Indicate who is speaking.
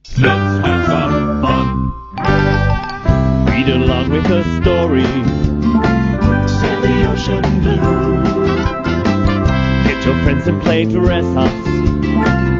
Speaker 1: Let's have some fun. Read along with the story. Sail the ocean blue. Get your friends and play dress us.